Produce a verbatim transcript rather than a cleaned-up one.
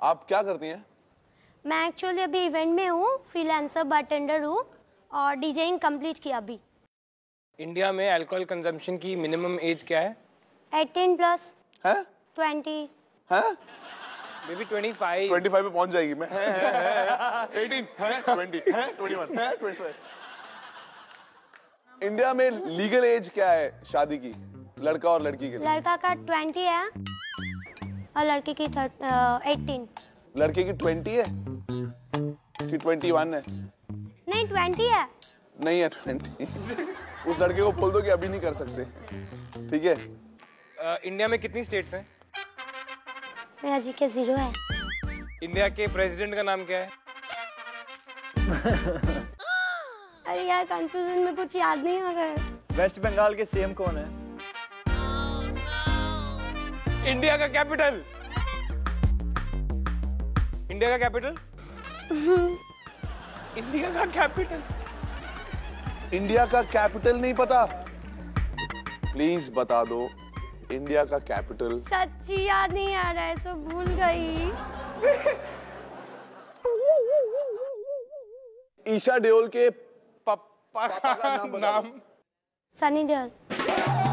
आप क्या करती हैं? मैं एक्चुअली अभी इवेंट में हूँ, फ्रीलांसर बारटेंडर हूँ और डीजेइंग कंप्लीट किया अभी। इंडिया में अल्कोहल कंजम्पशन की मिनिमम एज क्या है? एटीन प्लस है? ट्वेंटी है? Maybe twenty-five. ट्वेंटी फाइव पे पहुंच जाएगी मैं। है, है, है, एटीन, है, ट्वेंटी, है, ट्वेंटी वन, है, ट्वेंटी फाइव। इंडिया में लीगल एज क्या है शादी की, लड़का और लड़की के लिए? लड़का का ट्वेंटी है और लड़की की एटीन। लड़के की ट्वेंटी है कि ट्वेंटी वन है? नहीं ट्वेंटी है। नहीं है ट्वेंटी। उस लड़के को बोल दो कि अभी नहीं कर सकते, ठीक है? uh, इंडिया में कितनी स्टेट्स हैं? मेरा जी के जीरो है। इंडिया के प्रेसिडेंट का नाम क्या है? अरे यार कंफ्यूजन में कुछ याद नहीं आ रहा है। वेस्ट बंगाल के सीएम कौन है? इंडिया का कैपिटल। इंडिया का कैपिटल? इंडिया का कैपिटल। इंडिया का कैपिटल नहीं पता? प्लीज बता दो इंडिया का कैपिटल। सच्ची याद नहीं आ रहा है, सब भूल गई। ईशा देओल के पापा का नाम, नाम? सनी देओल।